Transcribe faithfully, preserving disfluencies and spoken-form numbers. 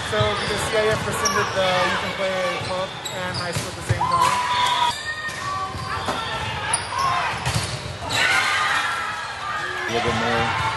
So because C I F rescinded the you can play club and high school at the same time. A little bit more.